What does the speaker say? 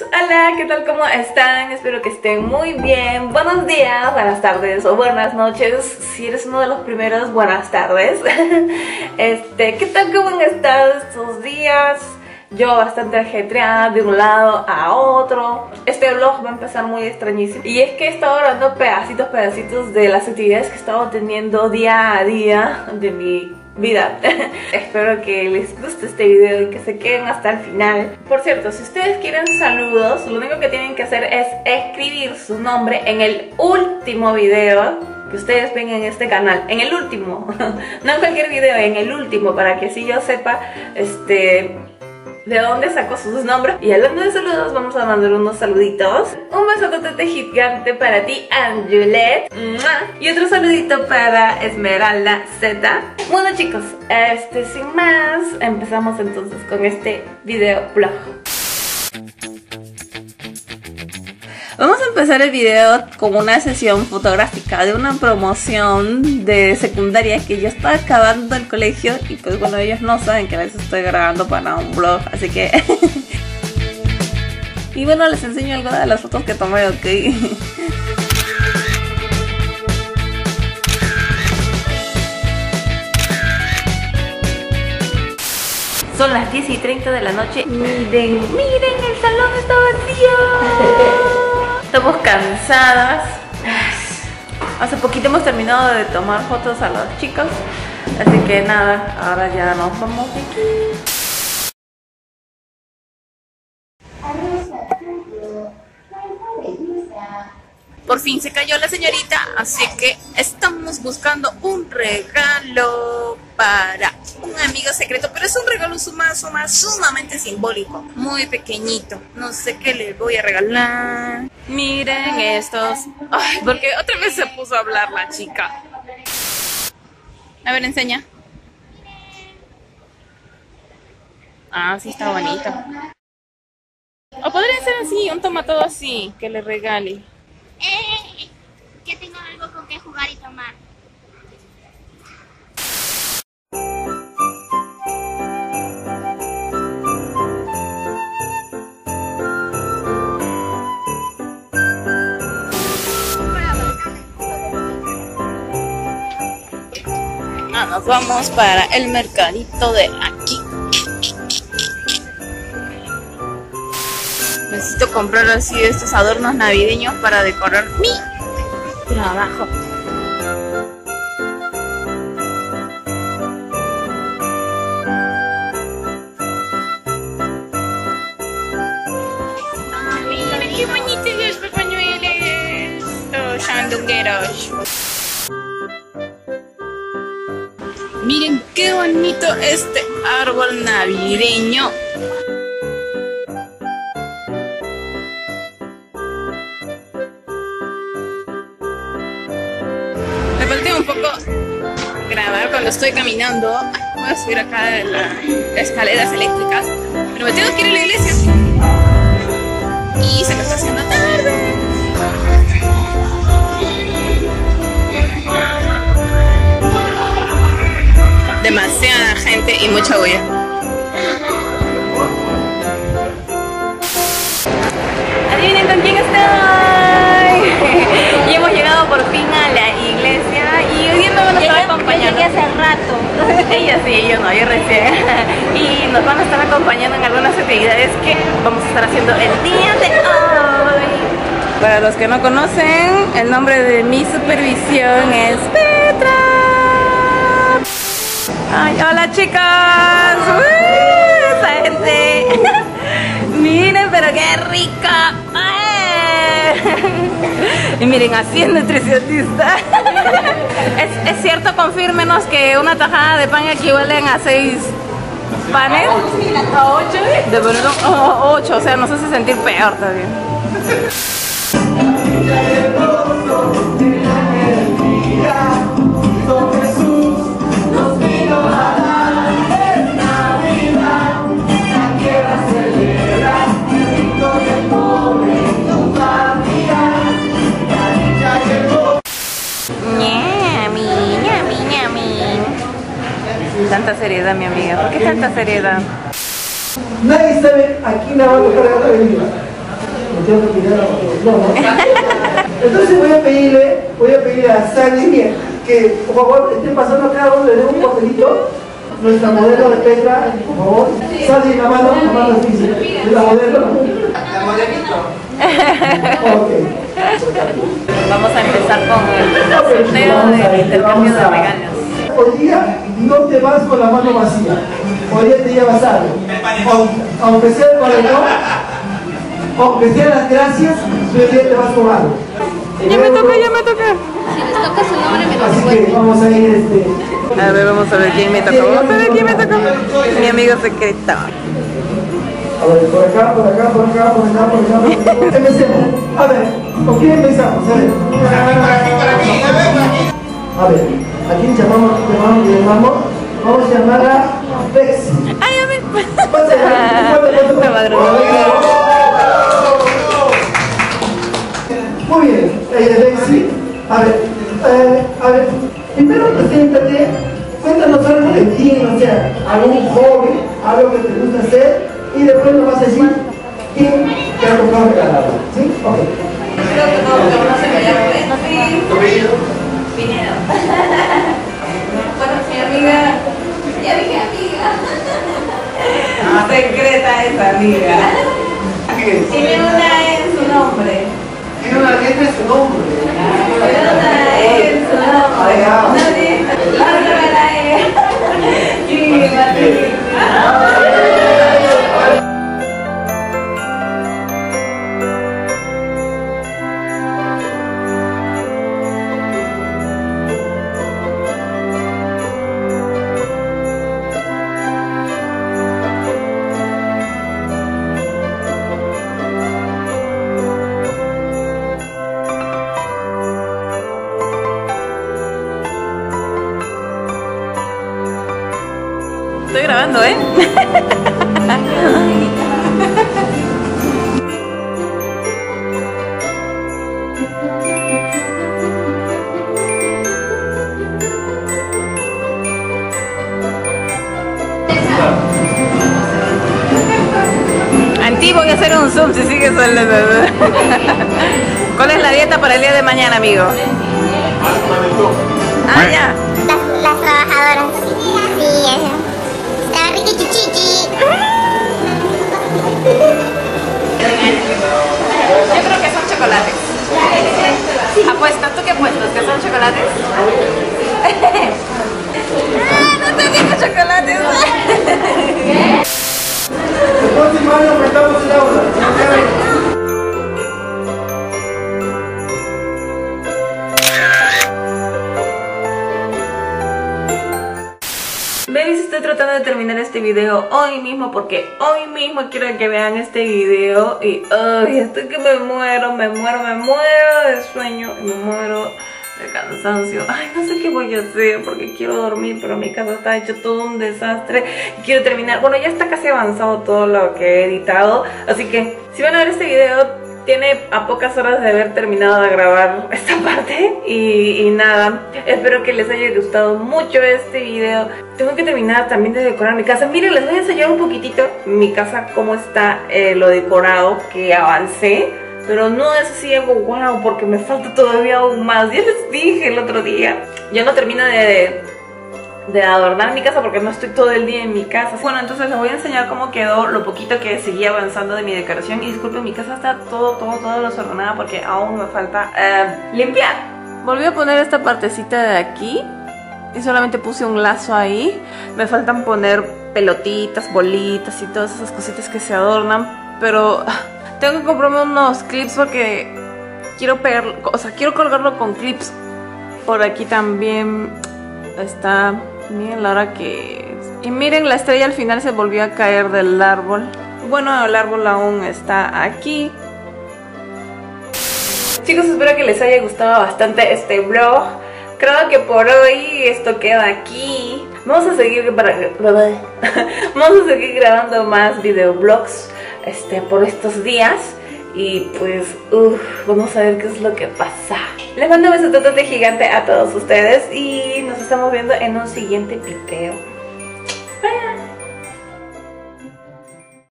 Hola, ¿qué tal? ¿Cómo están? Espero que estén muy bien. Buenos días, buenas tardes o buenas noches. Si eres uno de los primeros, buenas tardes. ¿Qué tal? ¿Cómo han estado estos días? Yo bastante ajetreada de un lado a otro. Este vlog va a empezar muy extrañísimo. Y es que he estado grabando pedacitos de las actividades que he estado teniendo día a día de mi vida. Espero que les guste este video y que se queden hasta el final. Por cierto, si ustedes quieren saludos, lo único que tienen que hacer es escribir su nombre en el último video que ustedes ven en este canal. En el último. No en cualquier video, en el último, para que así yo sepa de dónde sacó sus nombres. Y hablando de saludos, vamos a mandar unos saluditos. Un besotote gigante para ti, Anjulet. Y otro saludito para Esmeralda Z. Bueno chicos, sin más, empezamos entonces con este video vlog. Vamos a empezar el video con una sesión fotográfica de una promoción de secundaria que yo estaba acabando el colegio y pues bueno, ellos no saben que a veces estoy grabando para un vlog, así que... Y bueno, les enseño algo de las fotos que tomé, ok. Son las 10:30 de la noche. Miren, el salón está vacío. Estamos cansadas. Hace poquito hemos terminado de tomar fotos a los chicos. Así que nada, ahora ya nos vamos de aquí. Por fin se cayó la señorita, así que estamos buscando un regalo para un amigo secreto, pero es un regalo sumamente simbólico, muy pequeñito. No sé qué le voy a regalar. Miren estos. Ay, porque otra vez se puso a hablar la chica. A ver, enseña. Ah, sí está bonito. O podría ser así, un tomatado así, que le regale. Que tengo algo con que jugar y tomar. Nos vamos para el mercadito de aquí. Necesito comprar así estos adornos navideños para decorar mi trabajo. Miren qué bonitos los pañuelos, los sandungueros. Miren qué bonito este árbol navideño. Me falta un poco grabar cuando estoy caminando. Voy a subir acá de las escaleras eléctricas, pero me tengo que ir a la iglesia y se me está haciendo tarde. Demasiada gente y mucha bulla. Adivinen con quién estoy. Y hemos llegado por fin a la iglesia y hoy día me van a estar acompañando. Llegué hace rato. Ella sí, yo no, yo recién. Y nos van a estar acompañando en algunas actividades que vamos a estar haciendo el día de hoy. Para los que no conocen, el nombre de mi supervisión es Petra. Ay, hola chicas. Esa gente. Miren, pero qué rica. Y miren, así es nutricionista. ¿Es cierto? Confírmenos que una tajada de pan equivalen a 6 panes. ¿A 8? De verdad, 8, o sea, nos hace sentir peor todavía. Tanta seriedad, mi amiga. ¿Por qué tanta seriedad? Nadie sabe a quién la va a tocar la bebida. tengo que mirar a otro. No. Entonces voy a pedirle a Sally que por favor esté pasando a cada uno, le dé un papelito. Nuestra modelo de Petra, por favor. Sally, la mano difícil. La modelo. La modelito. Ok. Vamos a empezar con el sorteo del intercambio de regalos. Hoy día no te vas con la mano vacía. Hoy día te llevas algo. Aunque sea el paredón, aunque sean las gracias, hoy día te vas con algo. Ya me toca. Si les toca su nombre, me lo Así que recuerden. vamos a ir A ver, vamos a ver quién me tocó. Mi amigo secreto. A ver, por acá. Empecemos. A ver, ¿con quién empezamos? A ver. A ver, ¿a quién llamamos? Vamos a llamar a Bexy. Ay, a ver. Me va a Muy bien, ella es Bexy. A ver, primero preséntate, cuéntanos algo de ti, o sea, algún hobby, algo que te gusta hacer, y después nos vas a decir quién te ha tocado regalar, ¿sí? Ok. Creo que no se me llama Pinedo. Bueno, mi amiga. Ya dije amiga. Secreta es amiga. Tiene una en su nombre. Tiene una letra en su nombre. Una en su nombre. Nadie. La otra es. Sí, Martín. Estoy grabando, ¿eh? Antiguo, voy a hacer un zoom si sigues el... ¿Cuál es la dieta para el día de mañana, amigo? Ah, ya. Las trabajadoras. Sí, está rico chichichi. Yo creo que son chocolates. ¿Apuestas? ¿Tú qué apuestas? ¿Que son chocolates? No te digo chocolates. El próximo año aumentamos el aula. Babies, estoy tratando de terminar este video hoy mismo porque hoy mismo quiero que vean este video y ay, estoy que me muero de sueño y me muero de cansancio. Ay, no sé qué voy a hacer porque quiero dormir, pero mi casa está hecho todo un desastre y quiero terminar. Bueno, ya está casi avanzado todo lo que he editado, así que si van a ver este video tiene a pocas horas de haber terminado de grabar esta parte y nada, espero que les haya gustado mucho este video. Tengo que terminar también de decorar mi casa. Miren, les voy a enseñar un poquitito mi casa, cómo está lo decorado, que avancé, pero no es así algo wow, porque me falta todavía aún más. Ya les dije el otro día, ya no termino de adornar mi casa porque no estoy todo el día en mi casa. Bueno, entonces les voy a enseñar cómo quedó lo poquito que seguía avanzando de mi decoración. Y disculpen, mi casa está todo desordenada porque aún me falta limpiar. Volví a poner esta partecita de aquí y solamente puse un lazo ahí. Me faltan poner pelotitas, bolitas y todas esas cositas que se adornan, pero tengo que comprarme unos clips porque quiero pegarlo, o sea, quiero colgarlo con clips. Por aquí también está, miren la hora que es. Y miren, la estrella al final se volvió a caer del árbol. Bueno, el árbol aún está aquí. Chicos, espero que les haya gustado bastante este vlog. Creo que por hoy esto queda aquí. Vamos a seguir vamos a seguir grabando más videoblogs por estos días. Y pues, vamos a ver qué es lo que pasa. Les mando un besotote gigante a todos ustedes y nos estamos viendo en un siguiente video.